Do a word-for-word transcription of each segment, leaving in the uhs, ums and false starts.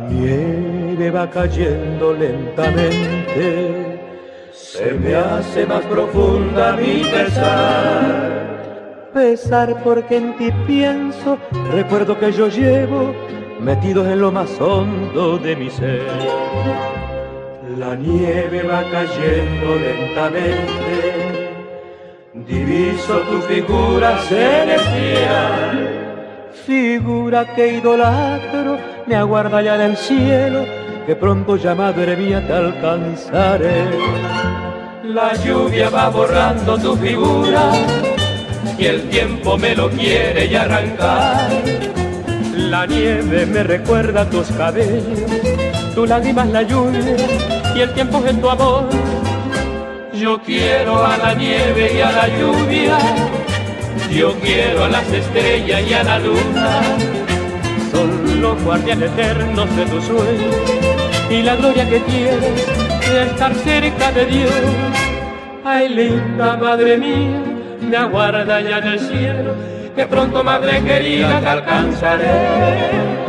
nieve va cayendo lentamente, se me hace más profunda mi pesar. Pesar porque en ti pienso, recuerdo que yo llevo metidos en lo más hondo de mi ser. La nieve va cayendo lentamente, diviso tu figura celestial. Figura que idolatro, me aguarda ya en el cielo, que pronto ya madre mía te alcanzaré. La lluvia va borrando tu figura y el tiempo me lo quiere ya arrancar. La nieve me recuerda tus cabellos, tu lágrima es la lluvia y el tiempo es tu amor. Yo quiero a la nieve y a la lluvia, yo quiero a las estrellas y a la luna. Son los guardianes eternos de tu sueño y la gloria que tienes de estar cerca de Dios. Ay, linda madre mía, me aguarda ya en el cielo, que pronto, madre querida, te alcanzaré.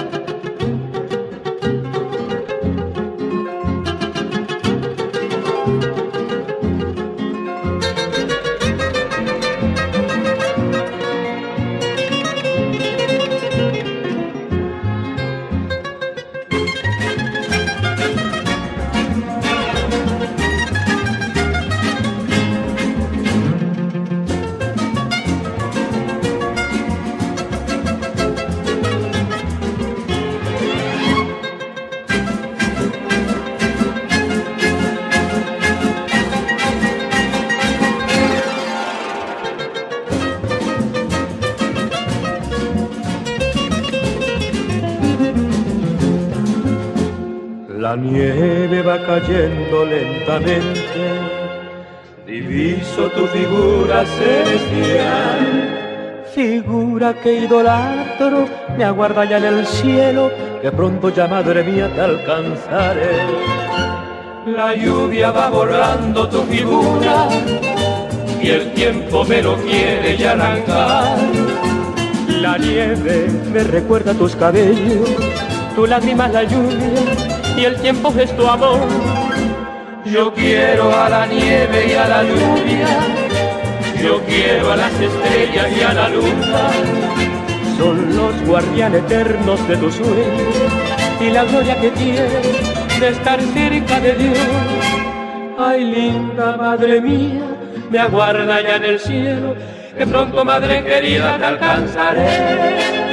La nieve va cayendo lentamente, diviso tu figura celestial. Figura que idolatro, me aguarda ya en el cielo, que pronto ya madre mía te alcanzaré. La lluvia va borrando tu figura y el tiempo me lo quiere ya arrancar. La nieve me recuerda tus cabellos, tu lágrima es la lluvia y el tiempo es tu amor. Yo quiero a la nieve y a la lluvia, yo quiero a las estrellas y a la luna. Son los guardianes eternos de tu sueño y la gloria que tienes de estar cerca de Dios. Ay, linda madre mía, me aguarda ya en el cielo, que pronto, madre querida, te alcanzaré.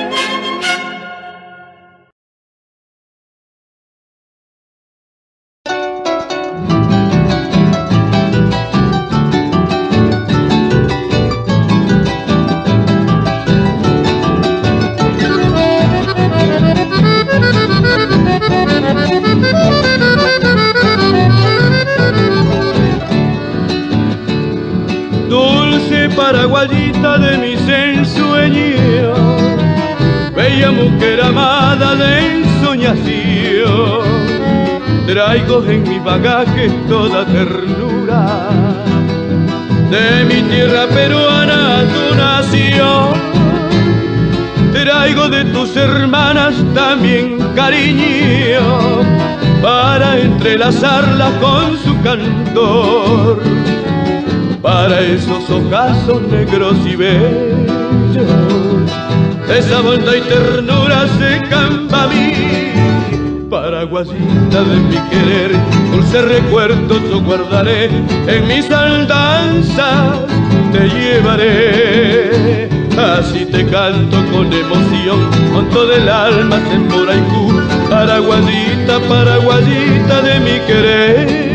Paraguayita de mis ensueños, bella mujer amada de ensoñación, traigo en mi bagaje toda ternura de mi tierra peruana, tu nación. Traigo de tus hermanas también cariño, para entrelazarla con su cantor, para esos ojazos negros y bellos, esa bondad y ternura se camba a mí. Paraguayita de mi querer, dulces recuerdos yo guardaré, en mis andanzas te llevaré. Así te canto con emoción, con todo el alma Semboraicú. Paraguayita, paraguayita de mi querer.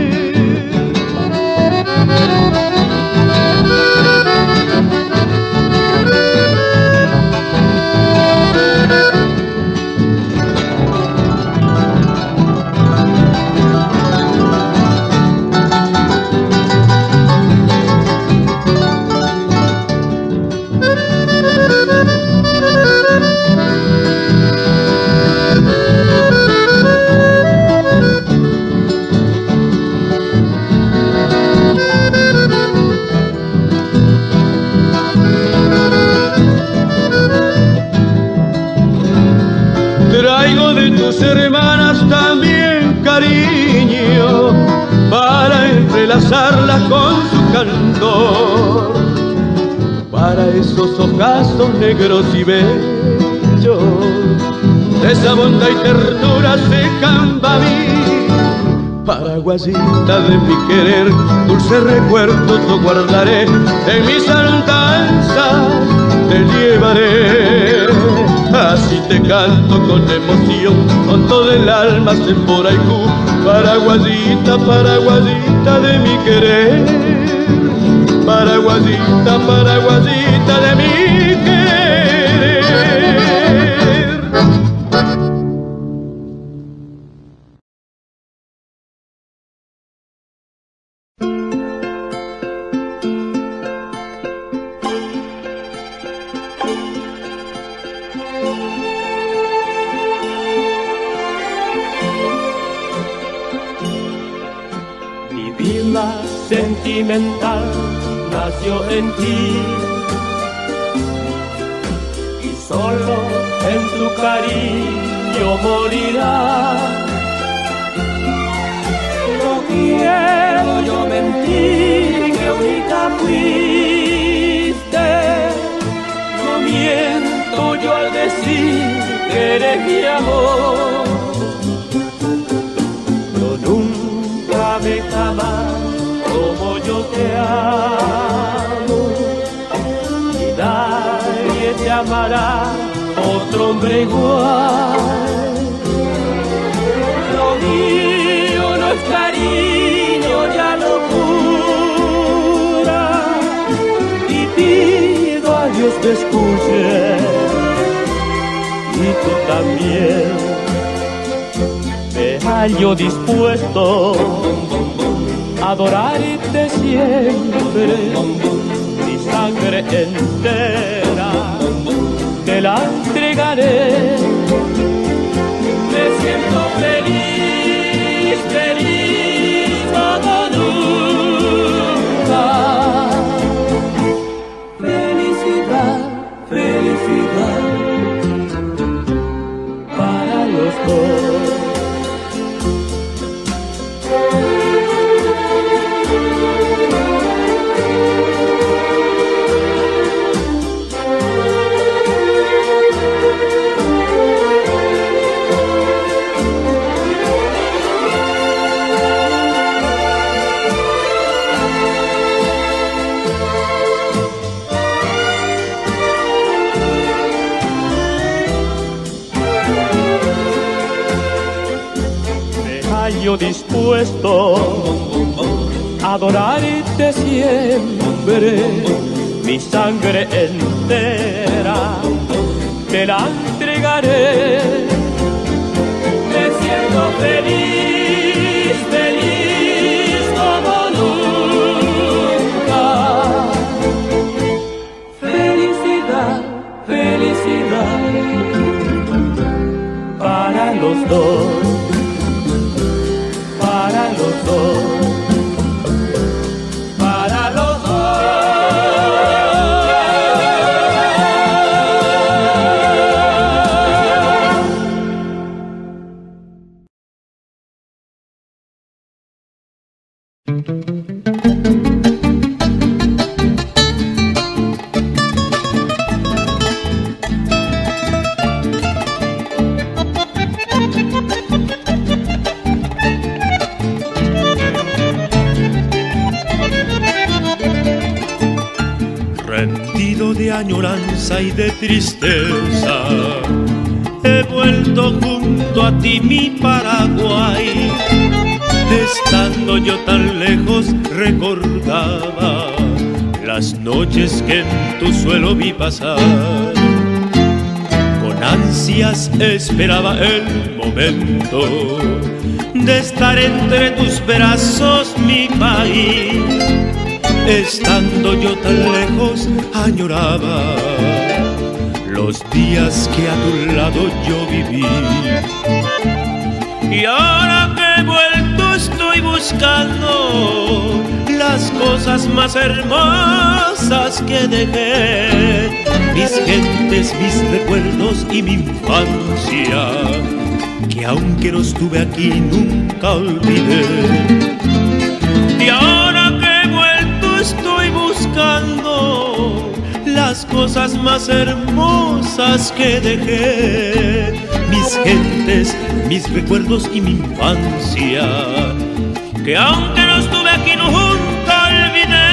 candor para esos ojazos negros y bellos, de esa bondad y ternura se Cambamí, paraguayita de mi querer, dulces recuerdos lo guardaré, en mis andanzas te llevaré. Así te canto con emoción, con todo el alma Semboraicú, paraguayita, paraguayita de mi querer, paraguayita, paraguayita de mi querer. Sentimental nació en ti y solo en tu cariño morirá. No quiero yo mentir que única fuiste, no miento yo al decir que eres mi amor. Yo nunca me jamás como yo te amo, y nadie te amará otro hombre igual. Lo mío no es cariño, ya locura, y pido a Dios te escuche, y tú también. Me hallo dispuesto adorarte siempre, mi sangre entera te la entregaré. Me siento feliz, feliz como nunca. Felicidad, felicidad para los dos. Yo dispuesto a adorarte siempre, mi sangre entera te la entregaré. Me siento feliz, feliz como nunca. Felicidad, felicidad para los dos. Para los dos, para los dos. añoranza y de tristeza, he vuelto junto a ti mi Paraguay. Estando yo tan lejos recordaba las noches que en tu suelo vi pasar. Con ansias esperaba el momento de estar entre tus brazos, mi país. Estando yo tan lejos añoraba los días que a tu lado yo viví. Y ahora que he vuelto estoy buscando las cosas más hermosas que dejé, mis gentes, mis recuerdos y mi infancia, que aunque no estuve aquí nunca olvidé. Y ahora que he vuelto estoy las cosas más hermosas que dejé, mis gentes, mis recuerdos y mi infancia, que aunque no estuve aquí nunca olvidé.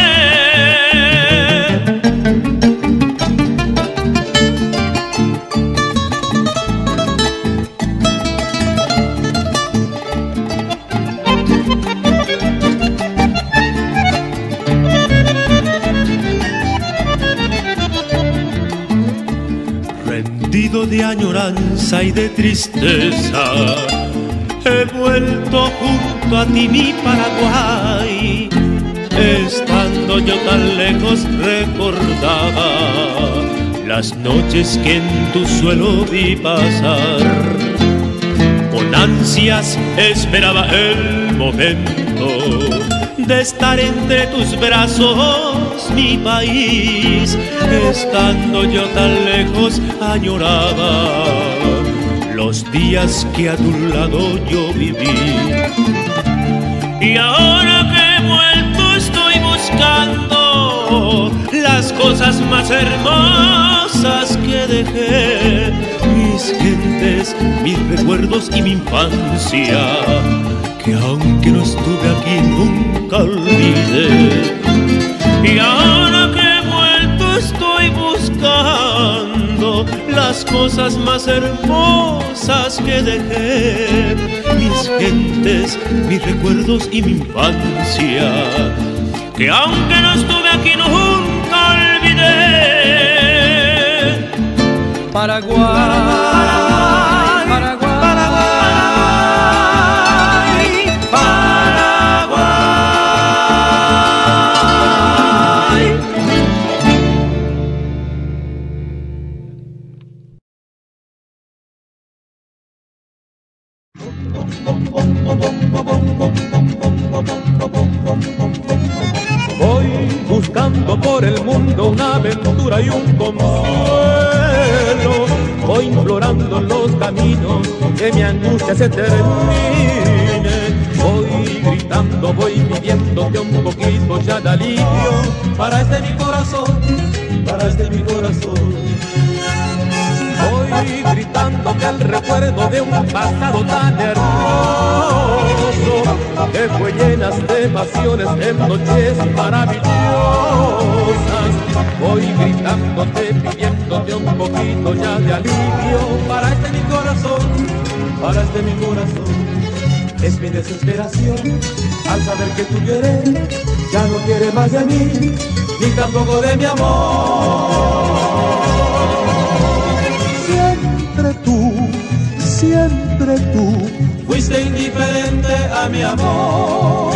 Rendido de añoranza y de tristeza, he vuelto junto a ti, mi Paraguay. Estando yo tan lejos recordaba las noches que en tu suelo vi pasar. Con ansias esperaba el momento de estar entre tus brazos, mi país. Estando yo tan lejos añoraba los días que a tu lado yo viví. Y ahora que he vuelto estoy buscando las cosas más hermosas que dejé, mis gentes, mis recuerdos y mi infancia, que aunque no estuve aquí nunca olvidé. Y ahora que he vuelto estoy buscando las cosas más hermosas que dejé, mis gentes, mis recuerdos y mi infancia, que aunque no estuve aquí nunca olvidé. Paraguay, Paraguay, Paraguay, Paraguay. Voy buscando por el mundo una aventura y un consuelo. Voy implorando en los caminos que mi angustia se termine. Voy gritando, voy pidiéndote un poquito ya de alivio para este mi corazón, para este mi corazón. Voy gritando que el recuerdo de un pasado tan hermoso, que fue llenas de pasiones en noches maravillosas. Voy gritándote, pidiéndote un poquito ya de alivio para este mi corazón, para este mi corazón. Es mi desesperación al saber que tu querer ya no quiere más de mí, ni tampoco de mi amor. Siempre tú, siempre tú fuiste indiferente a mi amor.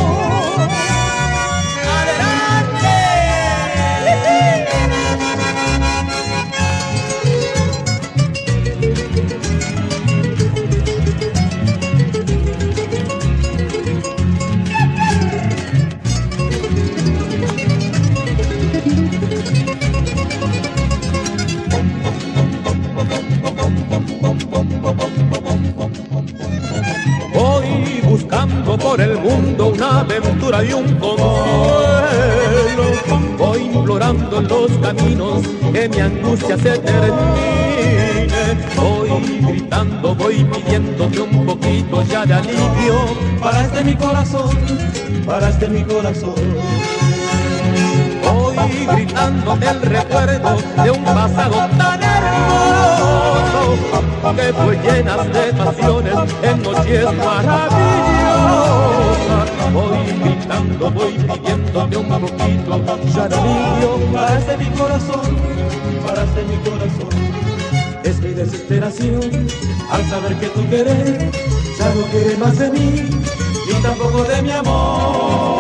Voy buscando por el mundo una aventura y un consuelo. Voy implorando en los caminos que mi angustia se termine. Voy gritando, voy pidiéndote un poquito ya de alivio para este mi corazón, para este mi corazón. Voy gritando el recuerdo de un pasado tan hermoso, que fue llenas de pasiones en noches maravillosas. Voy gritando, voy pidiéndote un poquito ya de alivio para este mi corazón, para este mi corazón. Es mi desesperación al saber que tu querer ya no quiere más de mí, ni tampoco de mi amor.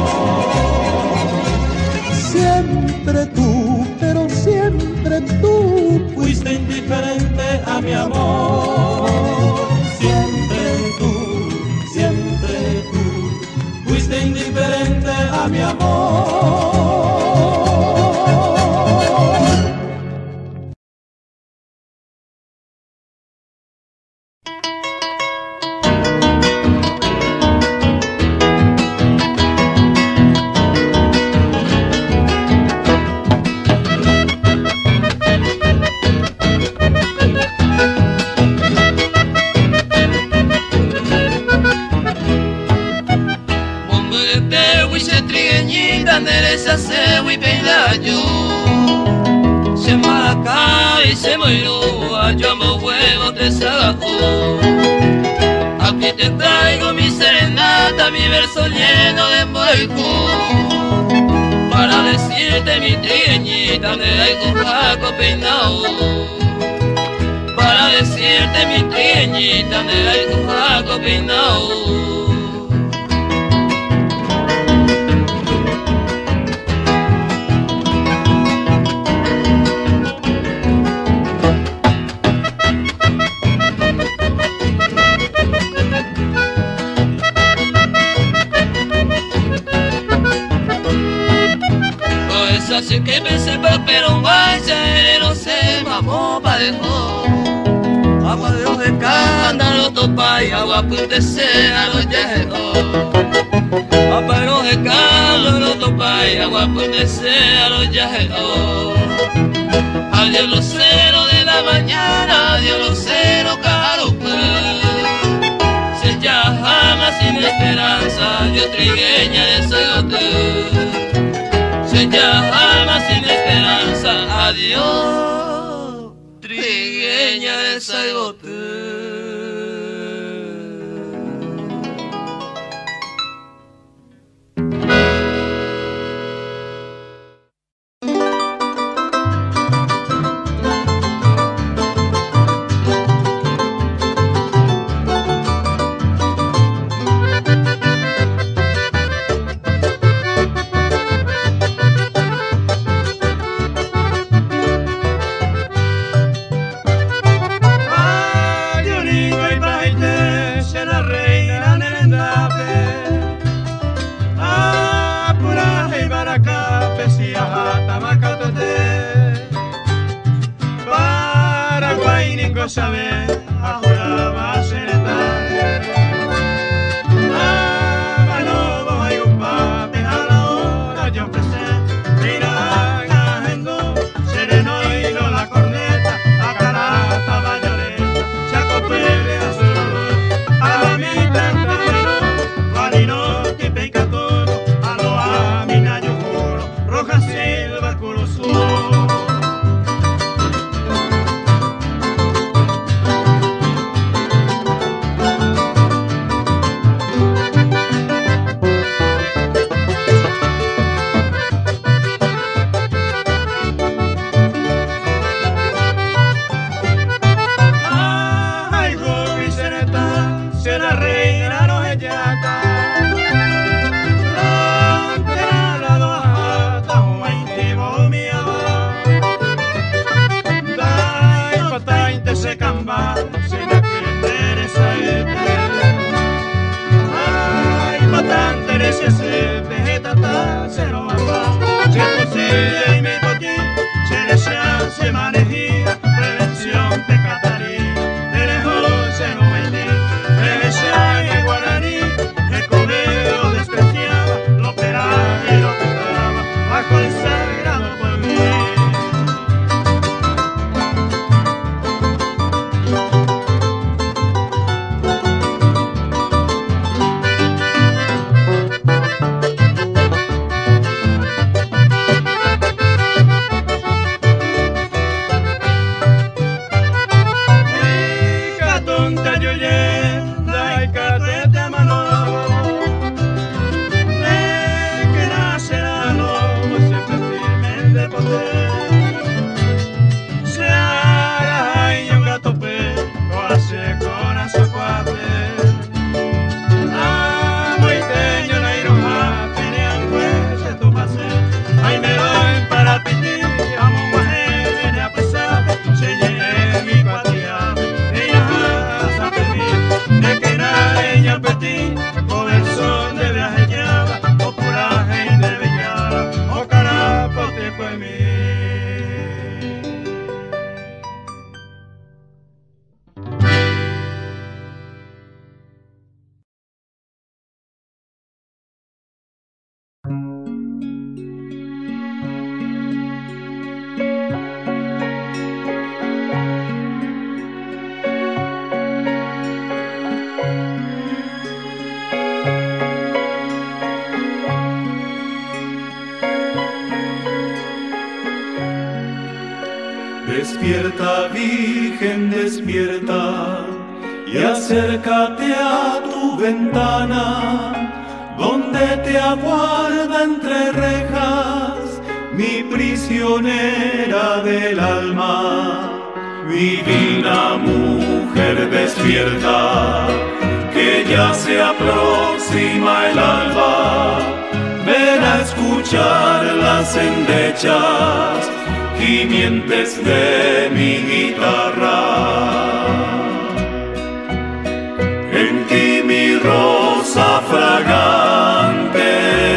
Siempre tú, pero siempre tú fuiste indiferente a mi amor. Siempre tú, siempre tú fuiste indiferente a mi amor. huiche trigueñita, nereza se huipeinayo. Se maracá y se moirúa, yo amo huevos de sagajú. Aquí te traigo mi serenata, mi verso lleno de poecú. Para decirte mi trigueñita, de ahí con jaco peinao. Para decirte mi trigueñita, de ahí con jaco peinao. Así que me sepa, pero vaya, no se mamó pa' dejó. Agua de los escándalos, topa y agua puntese a los yeos. Agua de los escándalos, topa y agua puntese a los yeos. Adiós lucero de la mañana, adiós lucero caro pues. Se llama sin esperanza, yo trigueña de Sayote. Se llama sin esperanza, adiós, trigueña de Sayote. Sabe, ahora va a ser tarde. Ah, mano, vos hay un papi a la hora yo empecé. Mira, cajendo, sereno y no la corneta, a carata, bayoneta, chaco pele a su a la mitad entero, guarino, que peca todo, a lo a mi nayo juro, roja silva, culo sur. Se manejía, prevención de Catarina, de lejos se no vendí, de ese en guaraní, el colegio despreciaba, lo operaba y lo trataba, bajo el sagrado por mí. Siempre Despierta, Virgen, despierta, y acércate a tu ventana, donde te aguarda entre rejas mi prisionera del alma. Divina mujer, despierta, que ya se aproxima el alba. Ven a escuchar las endechas gimientes de mi guitarra. En ti mi rosa fragante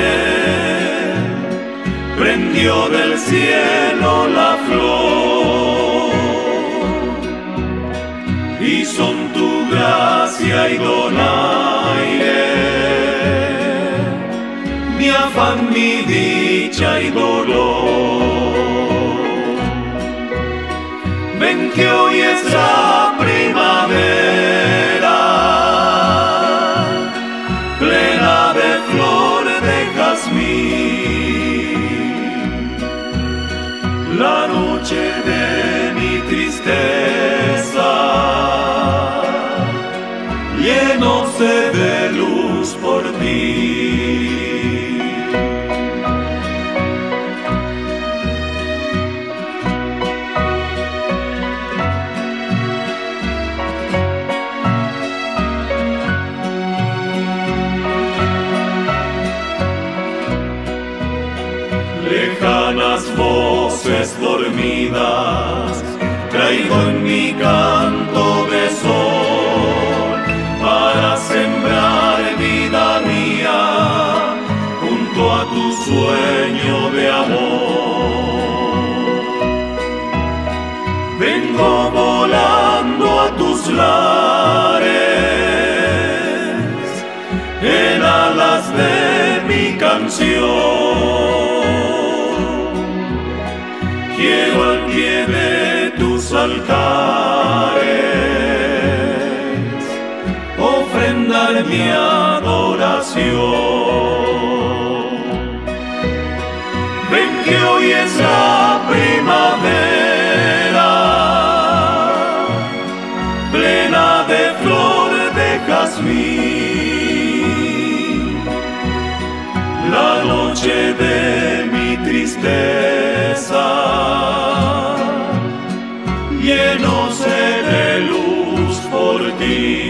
prendió del cielo la flor, y son tu gracia y donaire, mi afán, mi dicha y dolor. Ven que hoy es la primavera, plena de flor de jazmín. La noche de mi tristeza llenóse de luz por ti. Lejanas voces dormidas traigo en mi canto de sol, para sembrar vida mía junto a tu sueño de amor. Vengo volando a tus lares en alas de mi canción. Quiero al pie de tus altares ofrendar mi adoración. Ven que hoy es la primavera, plena de flor de jazmín. La noche de mi tristeza llenóse de luz por ti.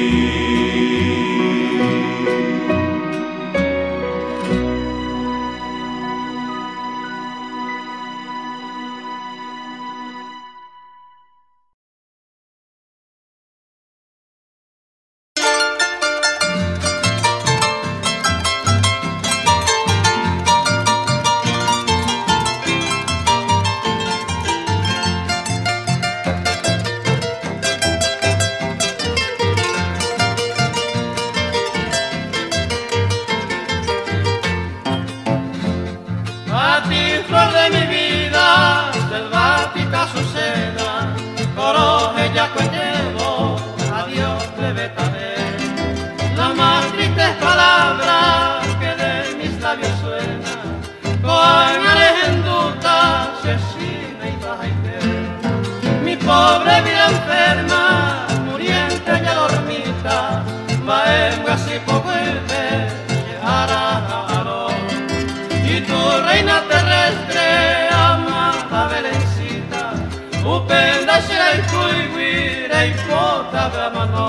Pobre vida enferma, muriente ya dormita, maenga si vuelve llegará a lo. Y tu reina terrestre, amada Belencita, upenda será y cuiguira y pota brahmano.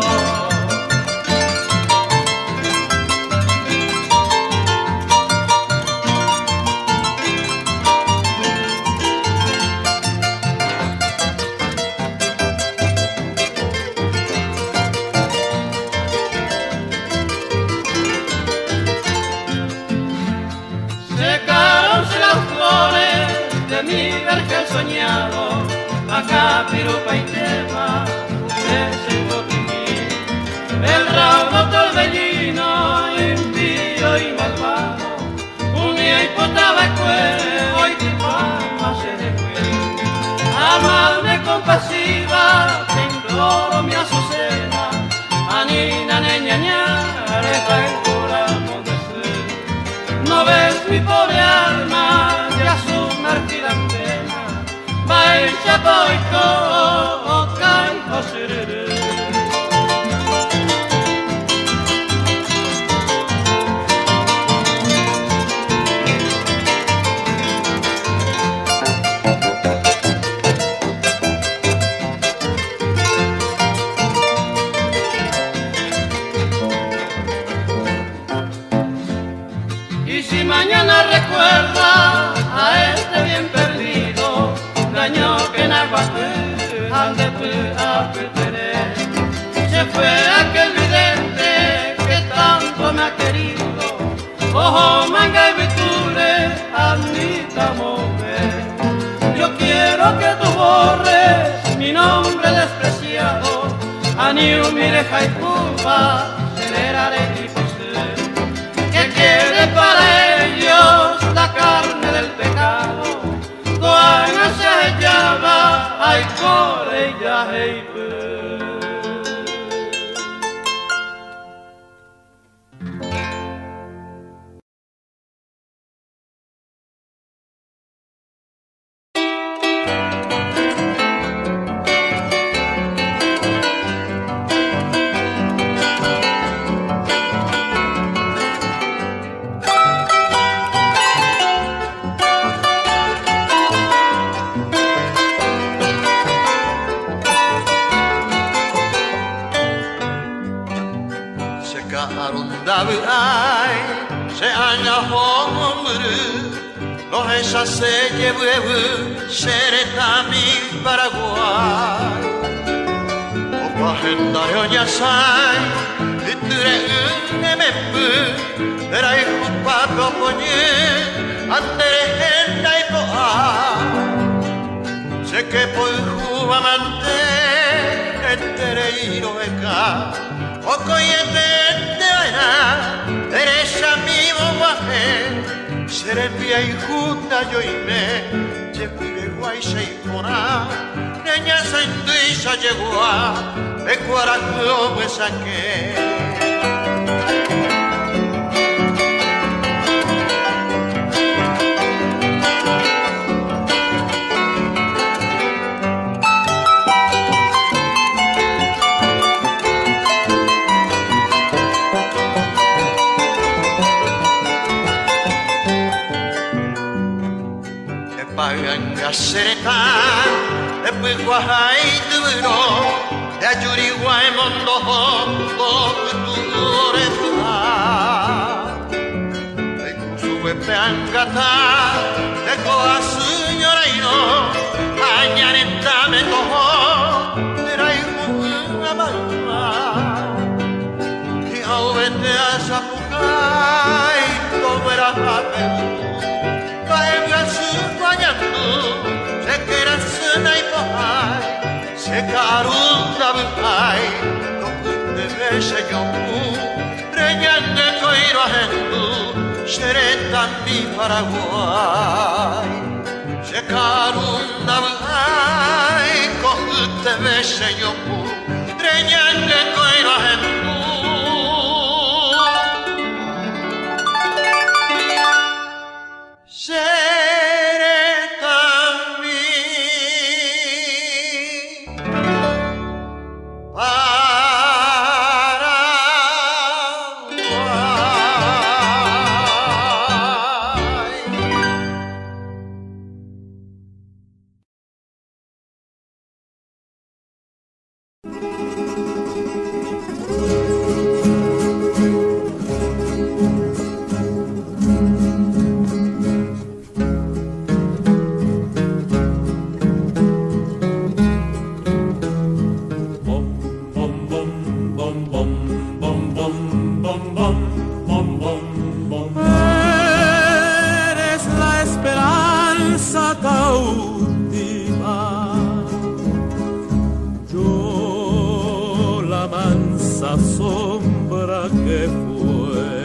Mi vergel soñado, acá pirupa y tema, ese botiquí, el raudo torbellino, impío y malvado, unía y potaba cuere, hoy ti palma se de cuere. Amable compasiva, te imploro mi azucena, anina neña ñareja el corazón de ser. No ves mi pobre alma, ya sumergida en pena, Baixa boiko o kai hosururu. Y si mañana recuerda a este bien perdido, daño que naguatú, al de pu a putere, se fue aquel vidente que tanto me ha querido, ojo manga y viture, amita mover. Yo quiero que tú borres mi nombre despreciado, aniu mire jaipupa, celerare y que quede para ellos la carne del pecado. Doana se llama, ay core ya heipe. Se aña homuru, los esa se lleve, sereta mi Paraguay. Opa agenda yoña sai, iture unemepu, era hijo papo poñe, andere henda y poa. Se que por jubamante, etere iroeca, ocoyete de vaina. Teresa mi bobaje, serepia y juta yo y me, lleve guay se impona, neña sa induisa llegó a, de cuaraco me saqué. Paganga sereta, e pui guai duro, e aggiuri guai mondo dove tu resta. E cusu e piangata, e coa signora io, agnaretta me toho, erai una mamma. E avete a sapucai, dove era a Perù. Se que era sana y pohai, se carunda bukai, no pude verse yo mu, reñande coiro ahendu, sereta mi Paraguay. Se carunda bukai, no pude verse yo mu, reñande coiro ahendu. Sombra que fue,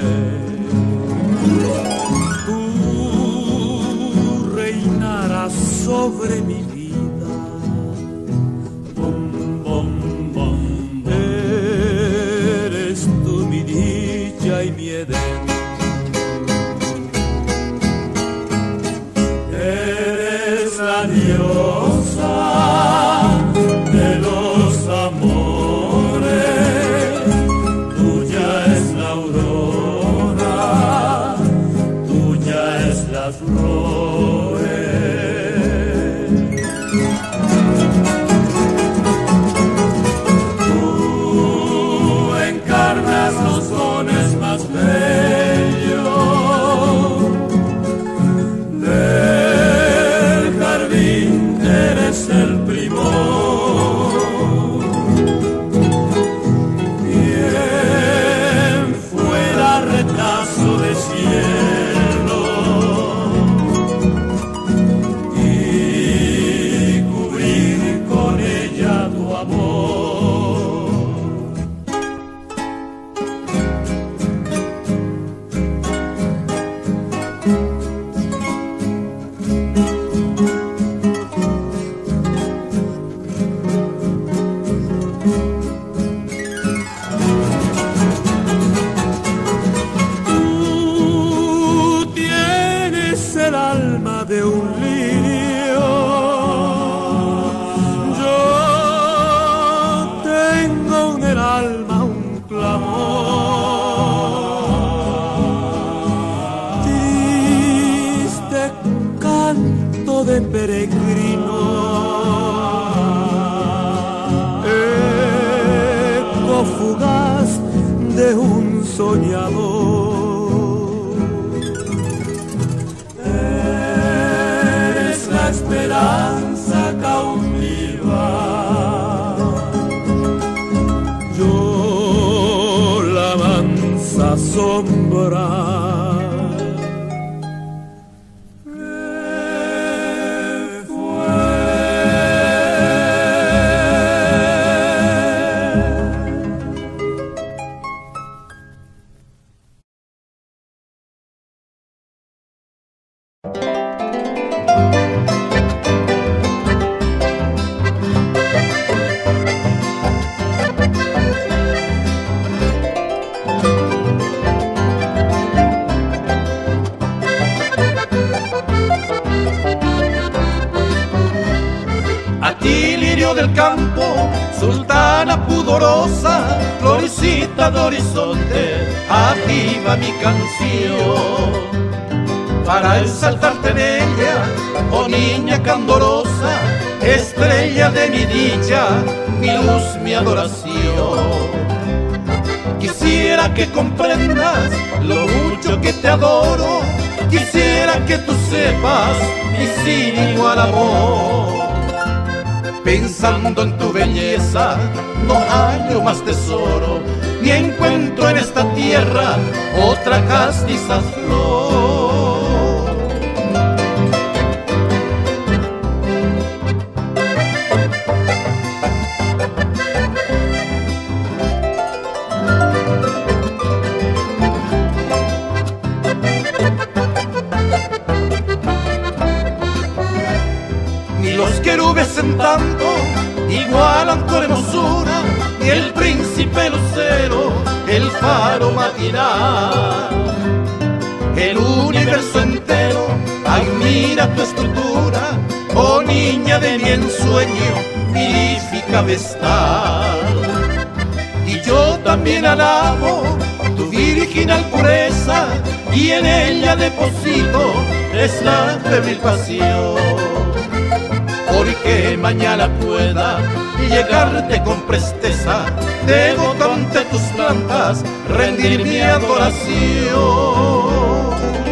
tú reinarás sobre mi vida. Bom, bom, bom, eres tú mi dicha y mi Edén. Eres la diosa las flores. Tú encarnas los dones más bellos del jardín, eres el primor. ¿Quién fuera retazo de cielo y cubrir con ella tu amor? De un lirio, yo tengo en el alma un clamor, triste canto de peregrino, eco fugaz de un soñador. Esperanza cautiva, yo la mansa sombra. Del campo, sultana pudorosa, florecita de horizonte, aquí va mi canción. Para exaltarte en ella, oh niña candorosa, estrella de mi dicha, mi luz, mi adoración. Quisiera que comprendas lo mucho que te adoro, quisiera que tú sepas mi sin igual amor. Pensando en tu belleza, no hallo más tesoro, ni encuentro en esta tierra otra castiza flor. Ni los querubes en tanto igualan tu hermosura, y el príncipe lucero, el faro matinal. El universo entero admira tu estructura, oh niña de mi ensueño, mirífica vestal. Y yo también alabo tu virginal pureza, y en ella deposito esta febril pasión. Porque mañana pueda llegarte con presteza, debo ante tus plantas rendir mi adoración.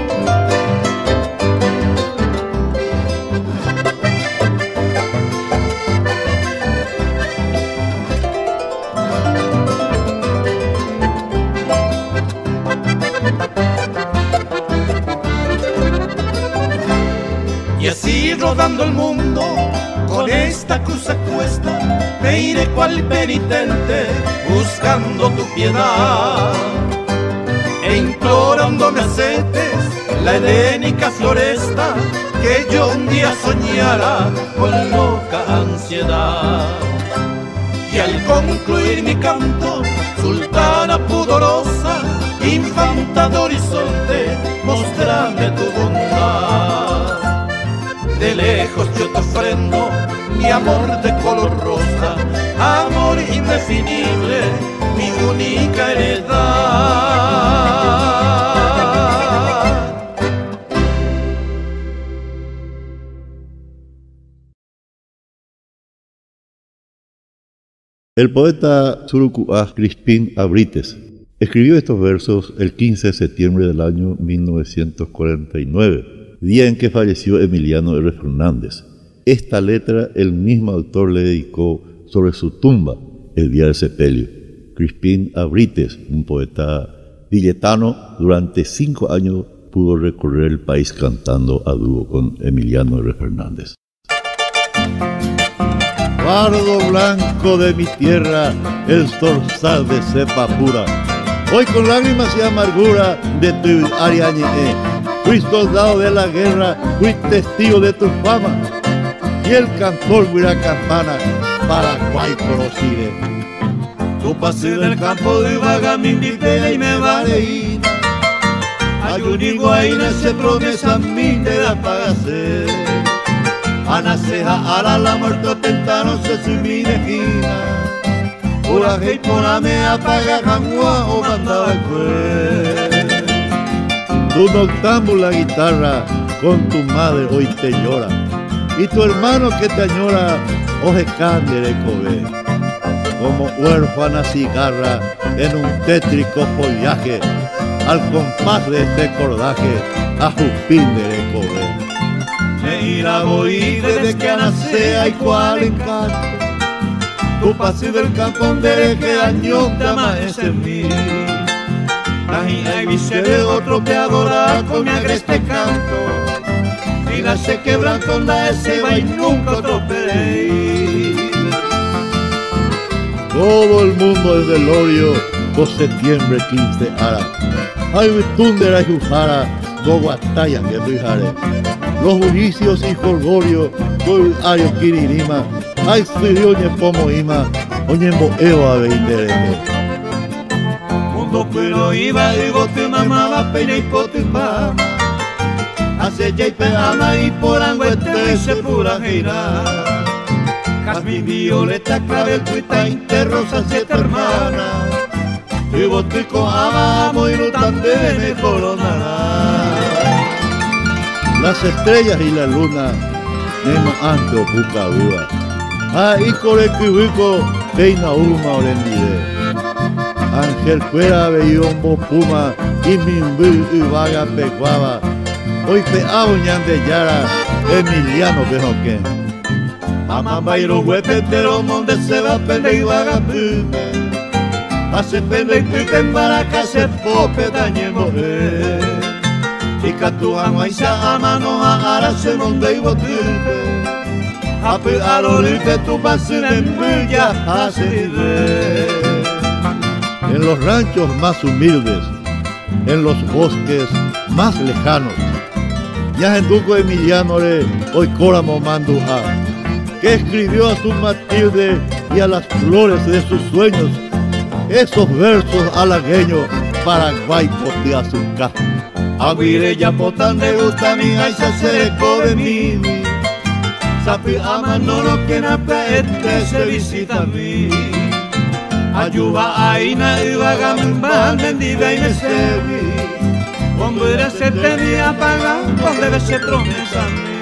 Y así rodando el mundo, con esta cruz a cuesta, me iré cual penitente, buscando tu piedad. E implorando me aceptes la edénica floresta, que yo un día soñara con loca ansiedad. Y al concluir mi canto, sultana pudorosa, infanta de horizonte, mostrame tu bondad. De lejos yo te ofrendo mi amor de color rosa, amor indefinible, mi única heredad. El poeta Surucuá Crispín Abrites escribió estos versos el quince de septiembre del año mil novecientos cuarenta y nueve, día en que falleció Emiliano R. Fernández. Esta letra el mismo autor le dedicó sobre su tumba el día del sepelio. Crispín Abrites, un poeta villetano, durante cinco años pudo recorrer el país cantando a dúo con Emiliano R. Fernández. Bardo blanco de mi tierra, el zorzal de cepa pura, hoy con lágrimas y amargura de tu ariañe, fui soldado de la guerra, fui testigo de tu fama, y el cantor huira campana, Paraguay conociré. Tu pasé del campo de Vagamindite y me vale Ayuniguaina se promesa mi te da pagase. Anaseja ala la muerto tentano se sumi de gina. Pura hei pora me apaga jangua o mandaba el cue. Tu noctámbula guitarra con tu madre hoy te llora, y tu hermano que te añora oje cándere cobe. Como huérfana cigarra en un tétrico follaje, al compás de este cordaje, a Jupín de cobe. Me irá voy desde que nace y cual encanto, tu paseo del campo de que año dama es en mí. La y viste de otro que adora con mi agreste canto, y la se quebranto da ese va y nunca otro peleé. Todo el mundo es velorio, por septiembre quince ara. Hay vitundera y jujara, goguataya que fijare. Los juicios y jolgorio, con ario kiririma, hay suyo ñe pomo ima, oñe moeo a veinterete. Mundo pero iba y bote mamaba peña y pote mama. Hace ya y pegama y por anguete se pura gira. Mi violeta, clavel, cuita, interrosa, siete hermanas. Y botico amamos y no tan de me coronará. Las estrellas y la luna, nemo anto puca viva. Ahí corequivico, peina uma orendide. Ángel fuera bellombo puma, y mimbil y vaga pecuaba. Hoy te abuñan de yara, Emiliano Penoquén. Mamá y los huepetero monde se va pende y vagabundo. Hace pende y pipe en baraca se pope dañe moje. Y catuano y sa amano a ara se monde y botilpe. Ape a lo lipe tu pasen en bulla hace. En los ranchos más humildes, en los bosques más lejanos, ya en Duco Emiliano le hoy córamo manduja, que escribió a su Matilde y a las flores de sus sueños esos versos halagueños, Paraguay potiazuca. A mire ya potan de gusta mi aisa se come mi. Sapi ama no lo que napa este se visita a mí. Ayuba aina y vagamban mendiga y me serví. Cuando era se tenía paga, cuando debe ser promesa a mí.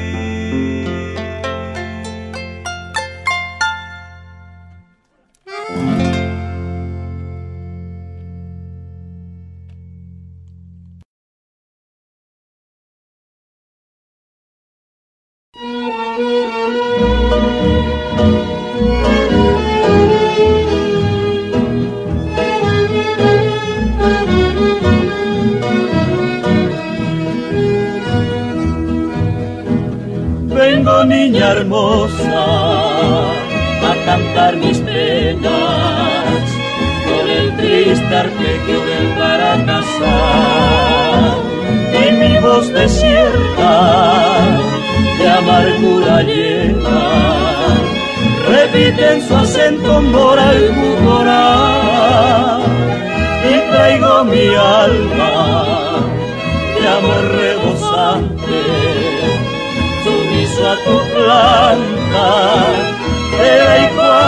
Vengo, niña hermosa, a cantar mis penas por el triste arpegio del Baracazar. Y mi voz desierta de amargura llena repite en su acento mora y bucorá. Y traigo mi alma de amor rebosante sumiso a tu planta, era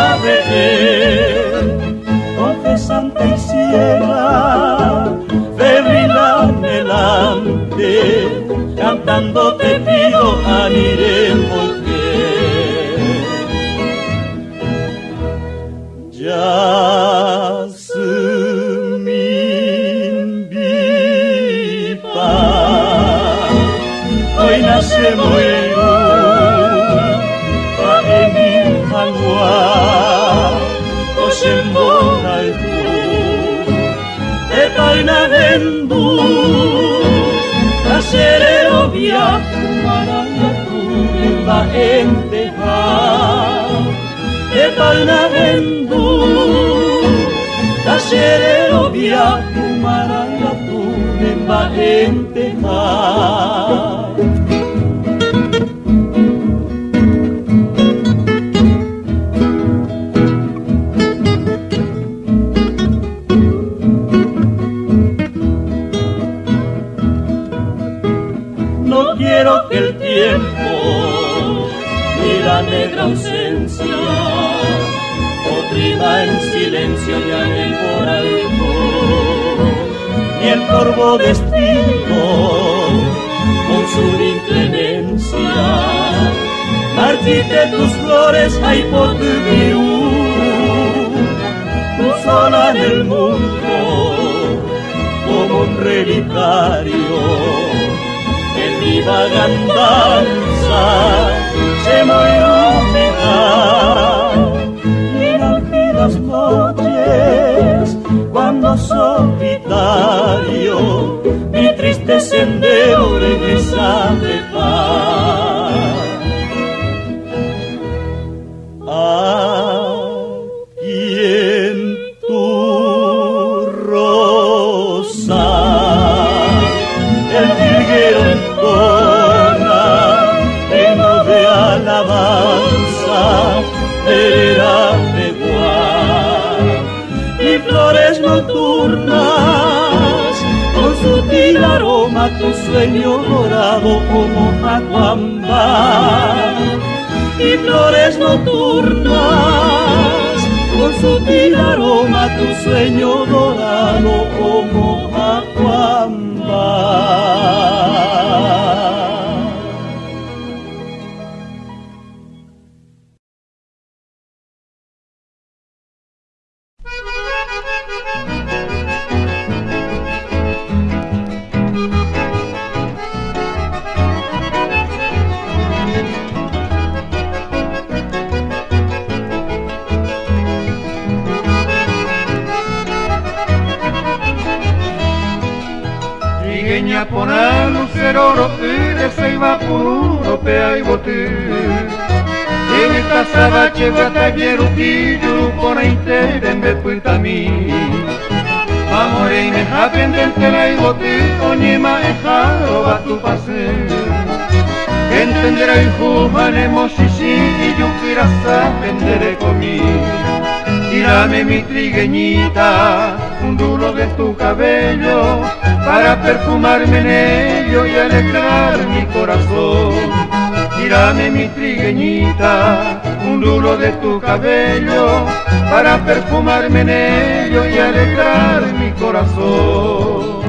y cuave, confesante y ciega, febril anhelante, cantando te pido aniré porque hoy nace moiru pa emi hangua o sembona el tu e taina vendu nasere obvia maranga tu va enteja e taina vendu nasere obvia maranga tu va enteja. No quiero que el tiempo ni la negra ausencia oprima en silencio ya en el alto, ni el corvo destino con su inclemencia marchite tus flores ay por tu virú, tú sola en el mundo como un relicario en mi vagandanza se morirá y en algidas noches cuando solitario mi triste sendero regresa de paz. Aquí en tu rosa el jilguero entona lleno de alabanza era de guay y flores nocturnas con sutil aroma tu sueño dorado como acuambar y flores nocturnas con sutil aroma tu sueño dorado como acuambar. Pona lucero de seiva puro pe ai botu en esta sabache batallero pillo pona intere me puta mi amore me hapendente lai botu onyema e jaro va tu pase entenderá hijo manemos si si y yo quiera aprender conmigo. Tírame mi trigueñita, un duro de tu cabello, para perfumarme en ello y alegrar mi corazón. Tírame mi trigueñita, un duro de tu cabello, para perfumarme en ello y alegrar mi corazón.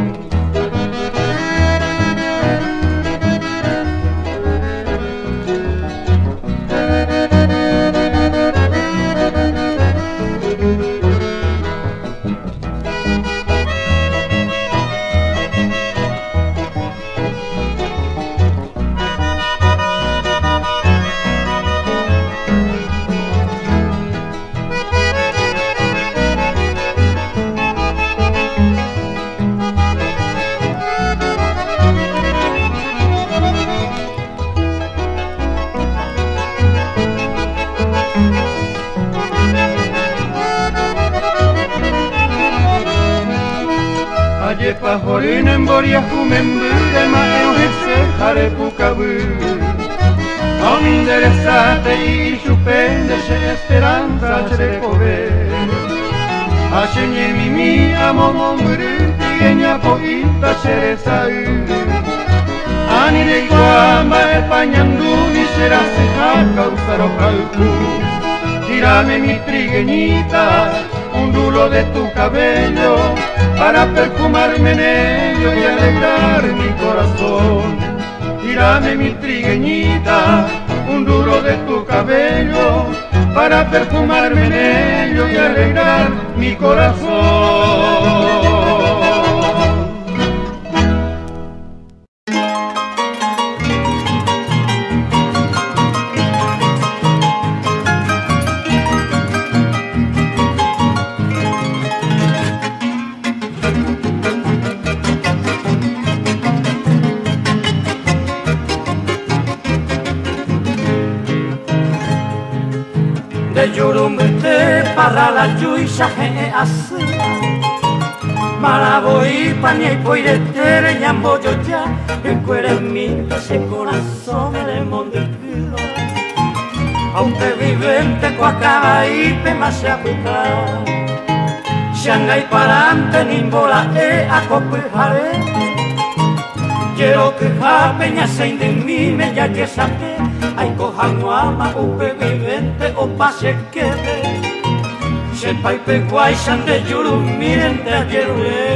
Pajorin en boria jumembure maeo ese jare pucabu Om interesate y chupende se esperanza se cove Hachenye mimi amo momburu tigeña poita seresau Ani de guamba españandu ni será ceja causaro calcu Tírame mi trigueñita un dulo de tu cabello para perfumarme en ello y alegrar mi corazón. Tírame mi trigueñita, un duro de tu cabello, para perfumarme en ello y alegrar mi corazón. de Yurumete para la yuisha he asu Maraboi paña y poiretere ñambo yo ya en cuere mi ese corazón el mundo culo aunque vivente coacaba y pema se aputa Shanghai parante nimbola e acopujare quiero que ja peña se indemnime ya que sabe ay cojan ama upe vivente o pase quede sepa y peguay san de yuru miren de ayer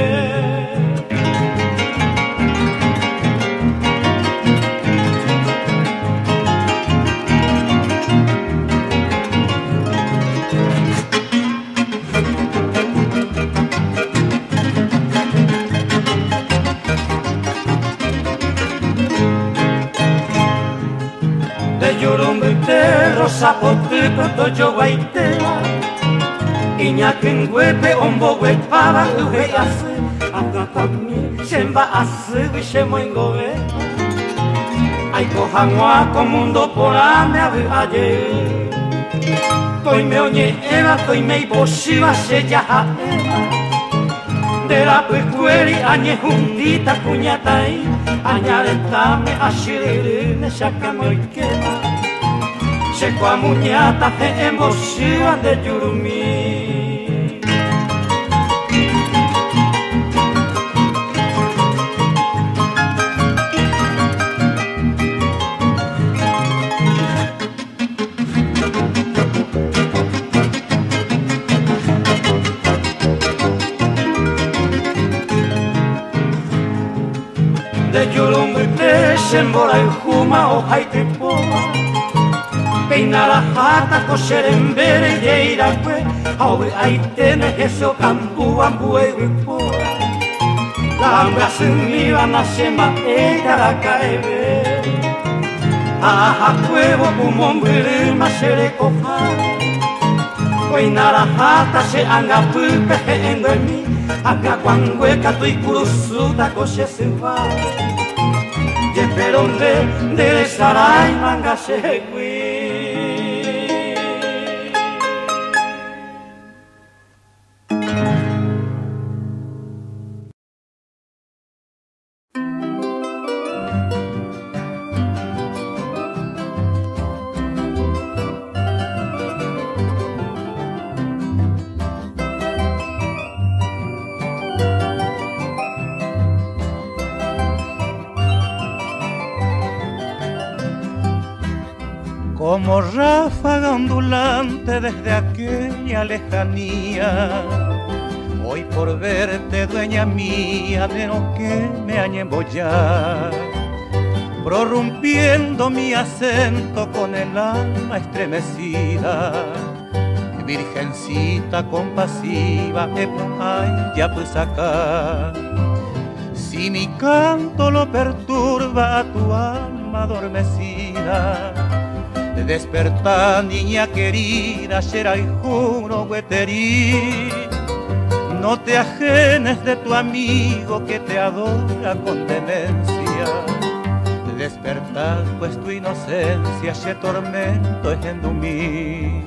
Zapotico toyo guaitela Iñaken huepe ombo huepaba uge asu Akakami semba asu vishemo ingobe Ay kohanwa komundo porame abu aye Toi me oñe eva, toi me iboshiva se yaha eva De la pecueri añe hundita cuñatai Añaretame ashiririne shakamo ikeba Se coamuñata te emoción de Yurumí De Yurumí te se embora el juma o haite poa Peina la jata, coser en bere y ir a cue, aue ahí tienes eso cambu, ambu e huipura. La hambra se me van a sema e caracaebe. Aja cuevo, pumón, birima, se le coja. Peina la jata, se anga pupe, en mi, acá cuando hueca tu y curusuta, coche se va. Y espero de, de sarai, manga se hui. Como ráfaga ondulante desde aquella lejanía, hoy por verte dueña mía de lo que me añemo ya, prorrumpiendo mi acento con el alma estremecida, virgencita compasiva, ay, ya pues acá, si mi canto lo perturba a tu alma adormecida, despertá, niña querida, Shera y juro, hueterí. No te ajenes de tu amigo que te adora con demencia. Despertá, pues tu inocencia, She tormento es en mí.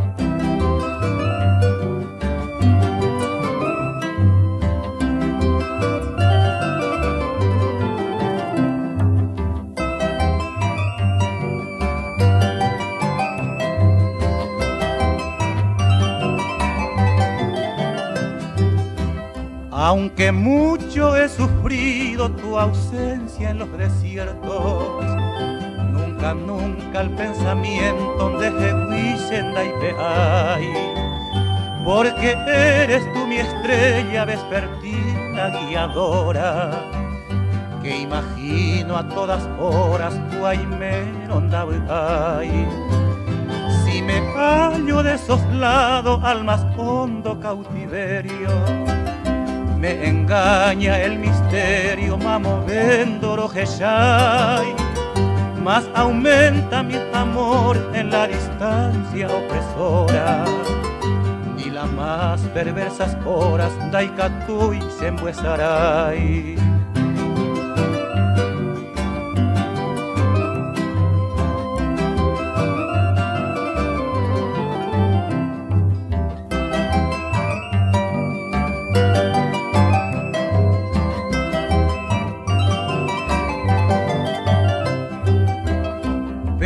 Aunque mucho he sufrido tu ausencia en los desiertos, nunca, nunca el pensamiento deje huisenda y peay, porque eres tú mi estrella vespertina guiadora, que imagino a todas horas tu aimeronda ay. Si me hallo de soslado al más hondo cautiverio, me engaña el misterio, mamo vendoro jeshai, más aumenta mi amor en la distancia opresora, ni las más perversas horas daikatui se embuesarai.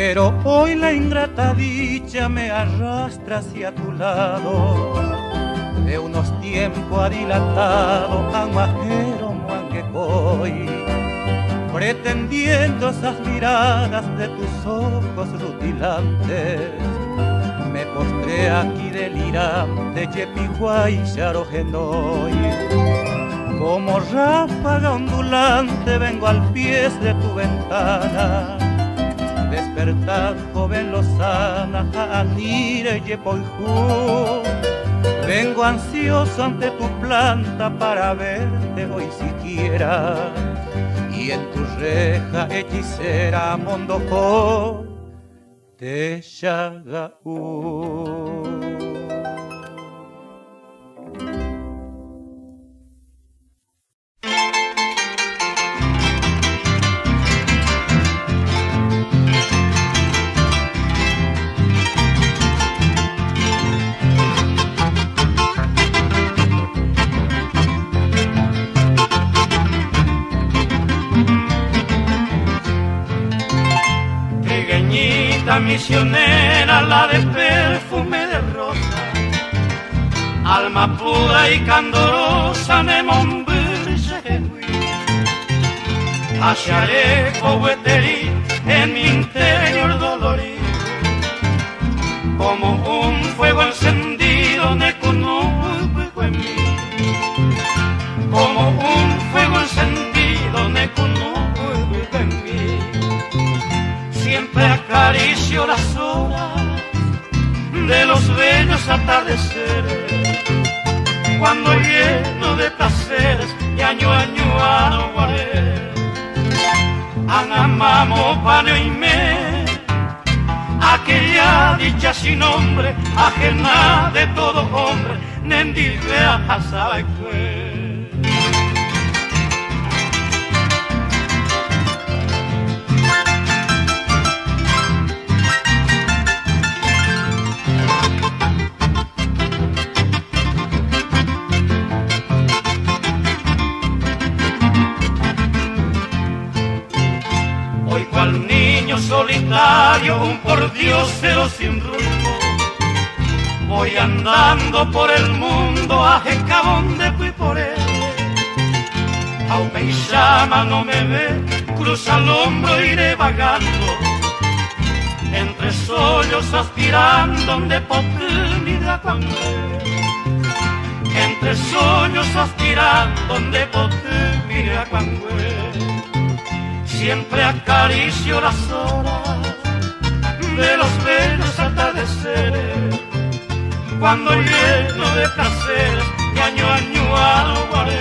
pero hoy la ingrata dicha me arrastra hacia tu lado. De unos tiempos adilatados, aguajero muanquecoy, pretendiendo esas miradas de tus ojos rutilantes. Me postré aquí delirante, Yepiguay, Yarogenoi. Como ráfaga ondulante vengo al pie de tu ventana. Despertad, joven lozana, Anire Yepoijú. Vengo ansioso ante tu planta para verte hoy siquiera. Y en tu reja hechicera, Mondojó, te Yagaú. Misionera, la de perfume de rosa, alma pura y candorosa, me monbirse hallaré coheterí en mi interior dolorido, como un fuego encendido necunuco en mí, como un fuego encendido necunuco en mí. Siempre acaricio las horas de los bellos atardeceres, cuando lleno de placeres y año a año aguaré. Anamamo paneo y me, aquella dicha sin nombre, ajena de todo hombre, nendivea sabe que. Solitario, un por Dios cero sin rumbo, voy andando por el mundo a jecabón de Puiporé. Aunque llama no me ve, cruza el hombro iré vagando, entre sollos aspirando de oportunidad cuando entre sollos aspirando de oportunidad cuando siempre acaricio las horas de los bellos atardeceres, cuando lleno de placeres y año a año aguaré.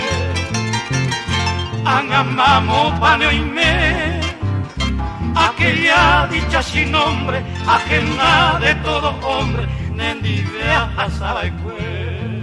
Anamamo paneo y me, aquella dicha sin nombre, ajena de todo hombre, nendivea sabe que.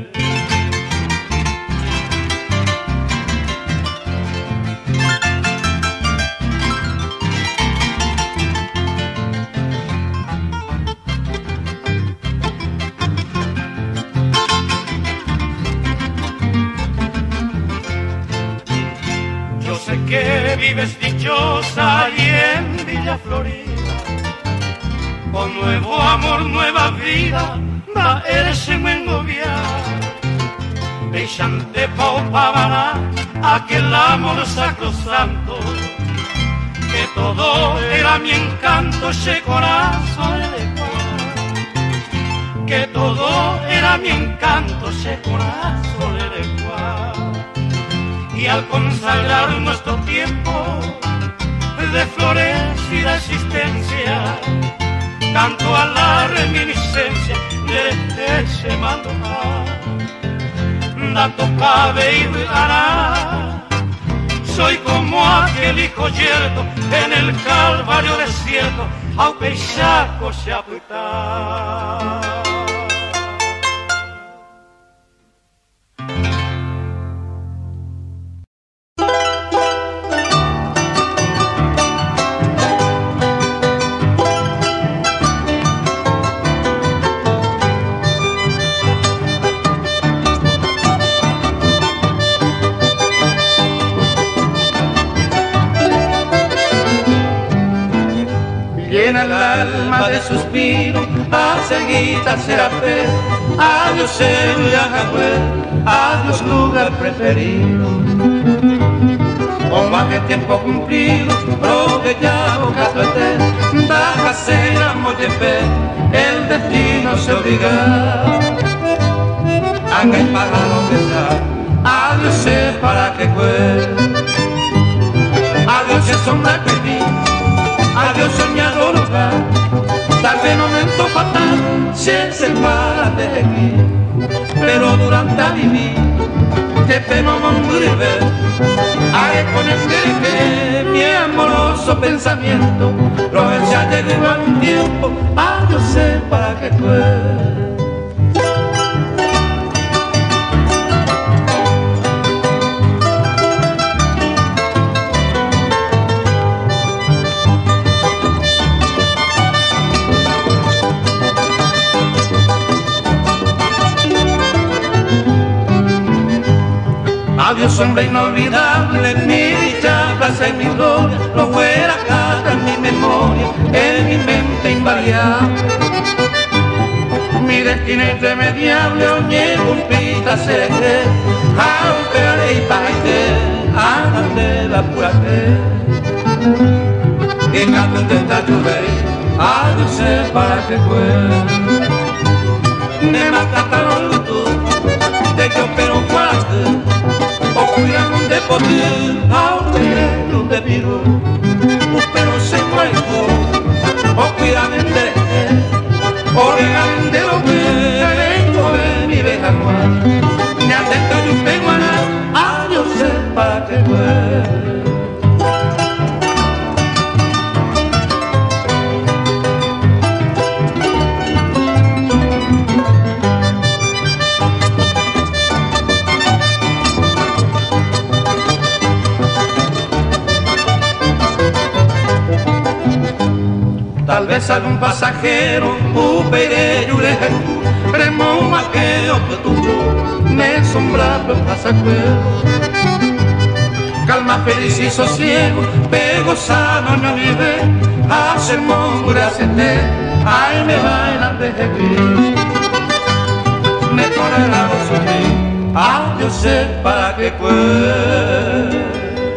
Que vives dichosa ahí en Villa Florida, con nuevo amor, nueva vida, va eres en Mengovia. Bellante paupavana, aquel amor sacrosanto, que todo era mi encanto, ese corazón de cuá, que todo era mi encanto, ese corazón de cuá. Y al consagrar nuestro tiempo de florecida existencia, canto a la reminiscencia de ese mandojar. Dato cabe y hará, soy como aquel hijo yerto en el calvario desierto, aunque saco se apretar. llena el alma de suspiro, hacia guita será fe, adiós el Yahweh, adiós lugar preferido. Con más de tiempo cumplido, lo que ya boca traté, baja será moyepe, el destino se obliga. Haga el pájaro besar, adiós sé para que cuel, adiós es sombra que vi, adiós soñado lugar, tal vez momento fatal, si es el para de aquí, pero durante a vivir, que pena morir ver, hay con el que mi amoroso pensamiento, lo ya llegó a un tiempo, adiós sé para que cuel. Adiós hombre inolvidable, mi dicha, plaza y mi gloria, lo fuera acá en mi memoria, en mi mente invariable. Mi destino irremediable, oñe, cumpita, seré, aunque y paite, ándate la pura fe. Y canto de esta lluvia, adiós sé para que fue. Me mataron los lutos, de yo pero cuaste. O cuidan de poder, aunque no te pido, pero se muerto, o cuidan de o regalan de lo que vengo de mi vieja Juan, ni atento yo tengo a nada, adiós sé para que fue. Tal vez algún pasajero, upere yureju, premo maqueo petubo, me sombra pero pasacuero. Calma feliz y sosiego, pego sano no vive, hace mongra sete, ay me bailan de jebri. Me corre la voz sufrir, adiós sé para que cuel.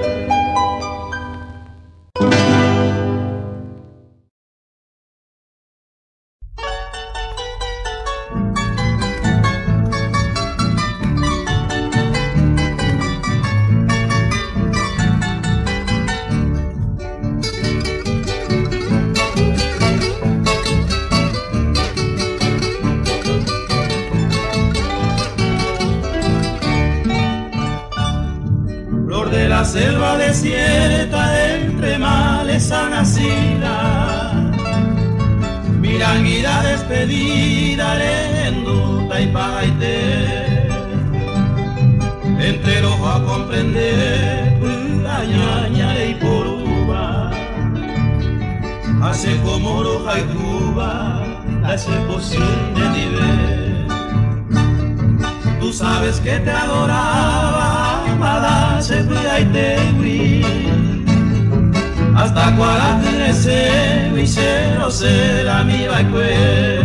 La selva desierta entre maleza nacida, miranguida despedida, lenduta y paite, entre los a comprender, ñaña y poruba, hace como roja y cuba, hace posible nivel. Tú sabes que te adoraba, amada, se cuida y te huí. Hasta cuál crece, y cero será mi baicue.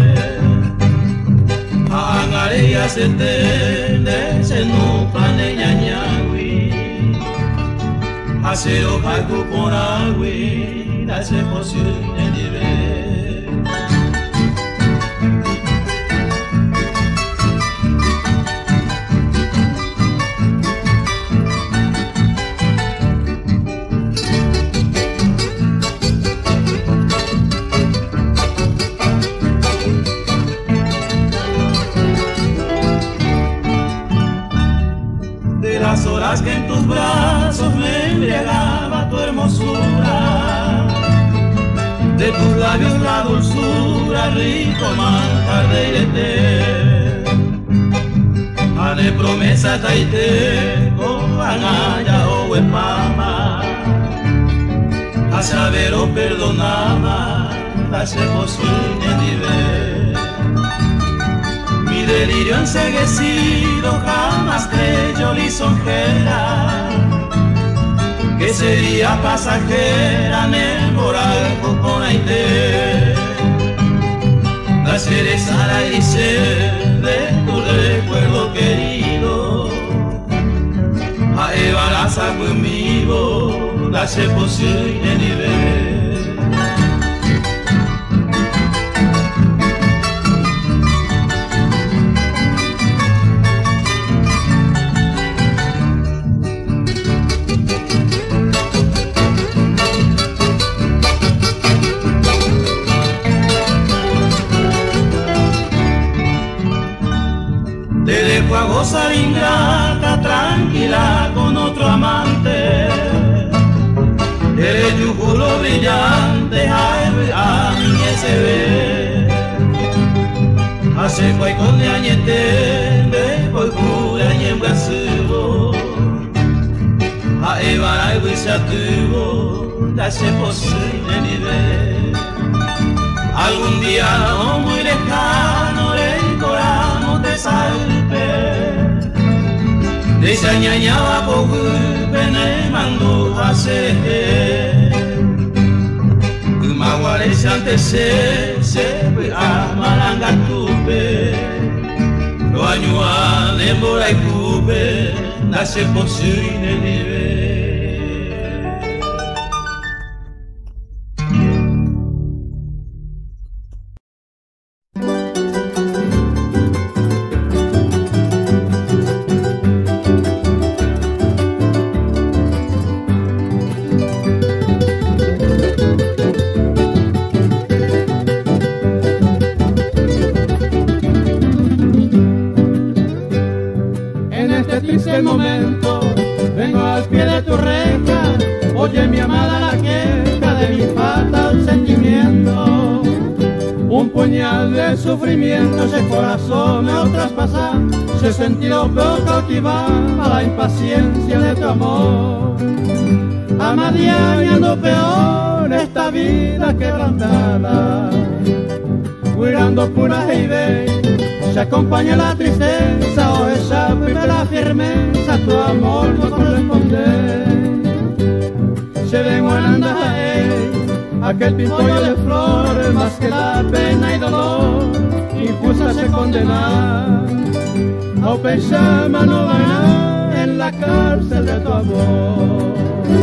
Angare y acete, se nupa de ñañagui. Hacer hoja por agui, hace posible nivel. Las horas que en tus brazos me embriagaba tu hermosura, de tus labios la dulzura, rico manjar de irete. Ane promesa taite, con anaya o huepama, a saber o perdonama, hace posible nivel. Mi delirio enseguecido jamás creyó lisonjera, que sería pasajera en el moral con aite. Cereza dice de tu recuerdo querido, a Evaraza conmigo, la se posible nivel. A gozar ingrata, tranquila con otro amante. Eres yujulo brillante, ay, ay, se ve. Hace cuay con de añete, de cuay cura y en brasivo. A Eva, y se atuvo, la se posible nivel. Algún día no muy lejano, el corazón te salve. Desañañaba por pene mando a ser. Maguares antes se se a malanga tupe. Lo añua de mora y cube, nace posible nivel. Momento vengo al pie de tu reja, oye mi amada la queja de mi fatal sentimiento. Un puñal de sufrimiento ese corazón me lo traspasa, se sintió peor cautivada la impaciencia de tu amor. Amadiañando peor esta vida quebrantada, cuidando pura y se acompaña la tristeza o esa primera firmeza, tu amor no corresponde. Se ven guardando a él, aquel pimpollo de flores, más que la pena y dolor, injusta se condena. A pensar mano vana en la cárcel de tu amor.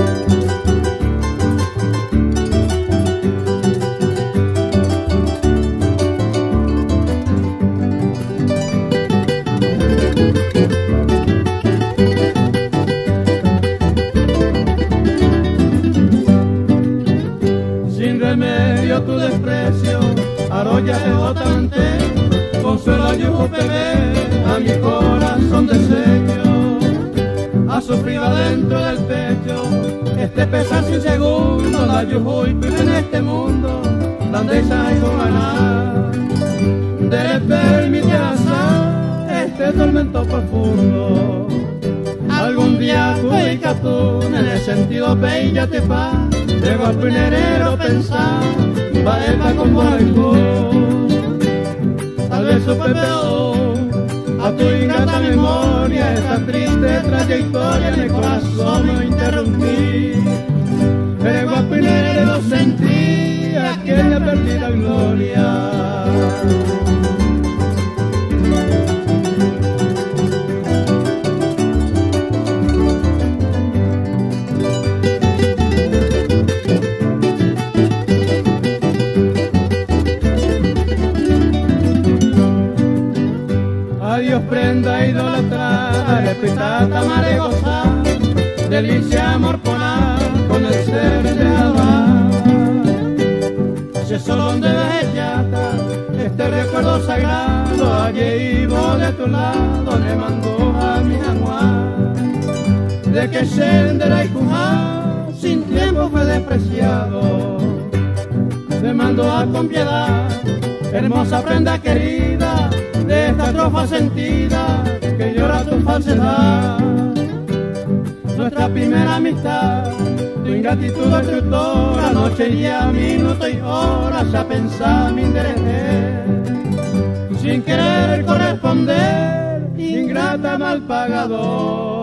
Tu desprecio, arrolla de botante, consuelo yujo bebé, a mi corazón desecho, ha sufrido adentro del pecho, este pesar sin segundo, la yujo y vive en este mundo, donde hay con ganar, de permitir azar, este tormento profundo, algún día cuica tú, en el sentido bella te pa, llego al primerero pensar, va a con barco, tal vez supe peor, a tu ingrata memoria, esta triste trayectoria en el corazón no interrumpí, llego al primerero sentí aquella perdida gloria. Dios prenda idolatrada, respetata, amar y gozar, delicia amor polar con el ser de Alba. Si es solo donde bellata, este recuerdo sagrado, allí iba de tu lado, le mandó a mi jaguar, de que sendera y cujar, sin tiempo fue despreciado, le mandó a con piedad, hermosa prenda querida, de esta trofa sentida que llora tu falsedad. Nuestra primera amistad, tu ingratitud destructora, noche y día, minuto y hora, ya pensaba mi interés. Sin querer corresponder, ingrata mal pagador.